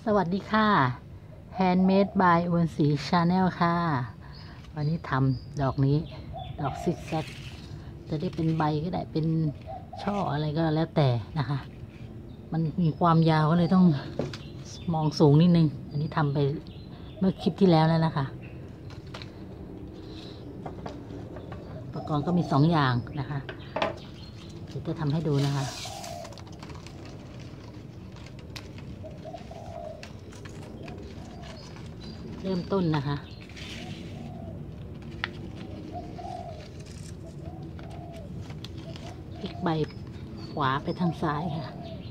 สวัสดีค่ะ Handmade by อวนศรี Channel ค่ะ วันนี้ทำดอกนี้ดอกซิกแซกจะได้เป็นใบก็ได้เป็นช่ออะไรก็แล้วแต่นะคะ มันมีความยาวก็เลยต้องมองสูงนิดนึง อันนี้ทำไปเมื่อคลิปที่แล้วนะคะอุปกรณ์ก็มี2 อย่างนะคะเดี๋ยวจะทำให้ดูนะคะเริ่มต้นนะคะพลิกใบขวาไปทางซ้ายค่ะ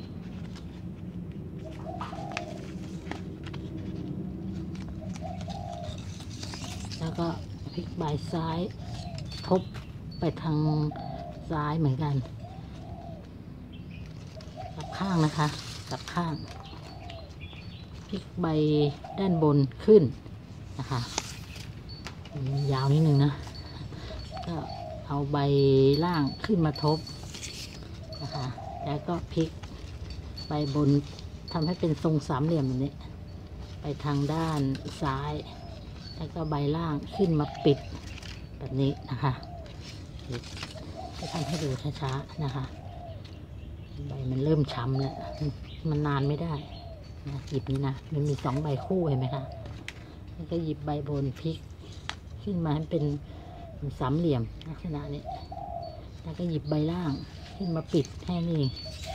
แล้วก็พลิกใบซ้ายทบไปทางซ้ายเหมือนกันกลับข้างนะคะกลับข้างพลิกใบด้านบนขึ้นนะคะยาวนิดนึงนะก็เอาใบล่างขึ้นมาทบนะคะแล้วก็พลิกใบบนทำให้เป็นทรงสามเหลี่ยมแบบนี้ไปทางด้านซ้ายแล้วก็ใบล่างขึ้นมาปิดแบบนี้นะคะจะทำให้ดูช้าๆนะคะใบมันเริ่มช้ำแล้วมันนานไม่ได้นะหยิบนี้นะมันมี2 ใบคู่เห็นไหมคะแล้วก็หยิบใบบนพลิกขึ้นมาให้เป็นสามเหลี่ยมลักษณะนี้แล้วก็หยิบใบล่างขึ้นมาปิดแค่นี้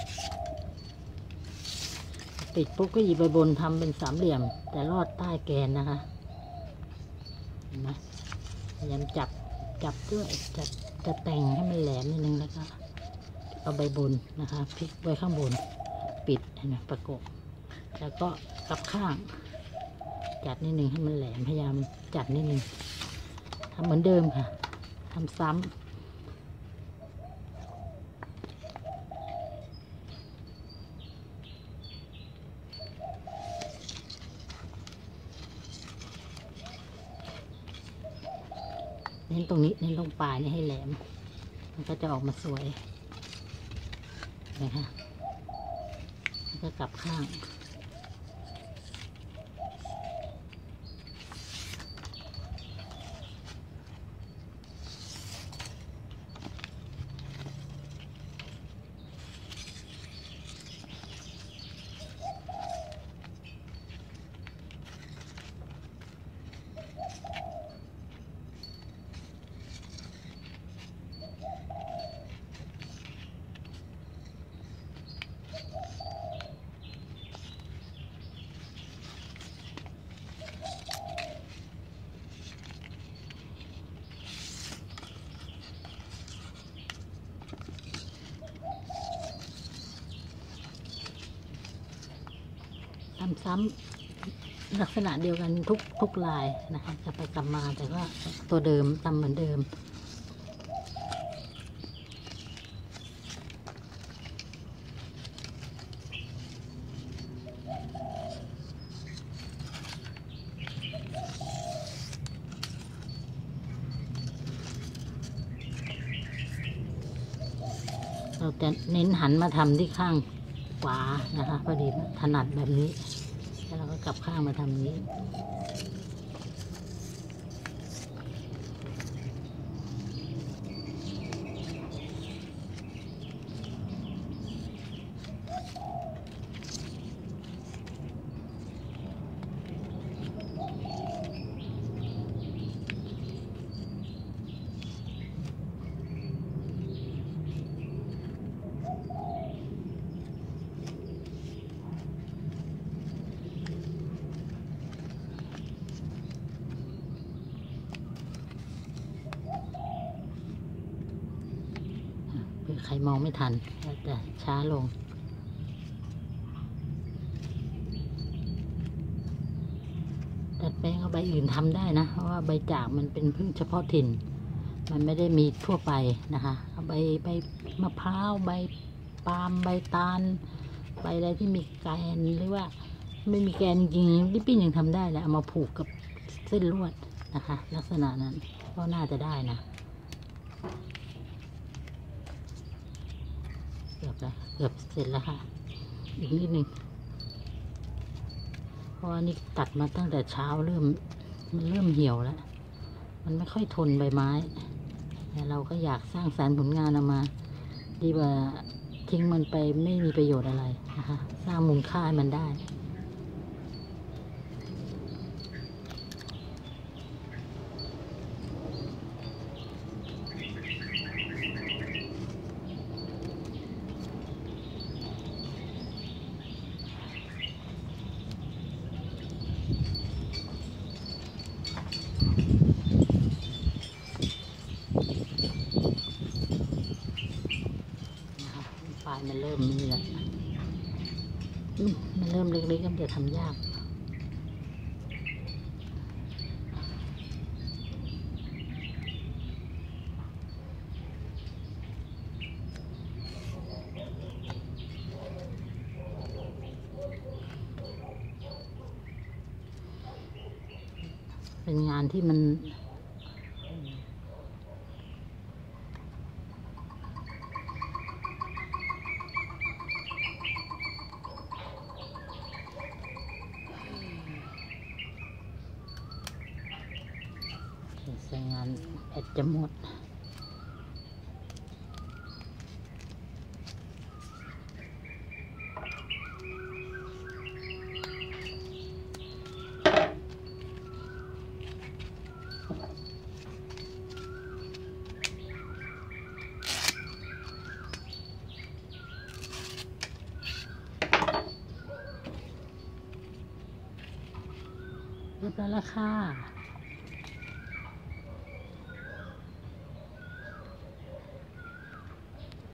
ปิดปุ๊บก็หยิบใบบนทำเป็นสามเหลี่ยมแต่ลอดใต้แกนนะคะเห็นไหมพยายามจับด้วยจะแต่งให้มันแหลมนิดนึงแล้วก็เอาใบบนนะคะพลิกไว้ข้างบนปิดเห็นไหมประกบแล้วก็กลับข้างจัดนิดนึงให้มันแหลมพยายามจัดนิดนึงทำเหมือนเดิมค่ะทำซ้ำเน้นตรงนี้เน้นตรงปลายนี่ให้แหลมมันก็จะออกมาสวยนะคะแล้วก็กลับข้างทำซ้ำลักษณะเดียวกันทุกลายนะคะจะไปกลับมาแต่ว่าตัวเดิมทำเหมือนเดิมเราจะเน้นหันมาทำที่ข้างขวานะคะพอดีถนัดแบบนี้แล้วเราก็กลับข้างมาทำนี้ใครมองไม่ทันก็จะช้าลงดัดแปลงเอาใบอื่นทำได้นะเพราะว่าใบจากมันเป็นพึ่งเฉพาะถิ่นมันไม่ได้มีทั่วไปนะคะเอาใบมะพร้าวใบปาล์มใบตาลใบอะไรที่มีแกนหรือว่าไม่มีแกนจริงๆริบบิ้นยังทำได้เลยเอามาผูกกับเส้นลวดนะคะลักษณะนั้นก็น่าจะได้นะเกือบเสร็จแล้วค่ะอีกนิดนึงเพราะว่านี่ตัดมาตั้งแต่เช้ามันเริ่มเหี่ยวแล้วมันไม่ค่อยทนใบไม้แต่เราก็อยากสร้างสรรค์ผลงานออกมาดีกว่าทิ้งมันไปไม่มีประโยชน์อะไรนะคะ สร้างมูลค่าให้มันได้ปลายมันเริ่มนี่แหละมันเริ่มเล็กๆก็จะทำยากเป็นงานที่มันใช้งานแอดจะหมดเรียบร้อยแล้วค่ะ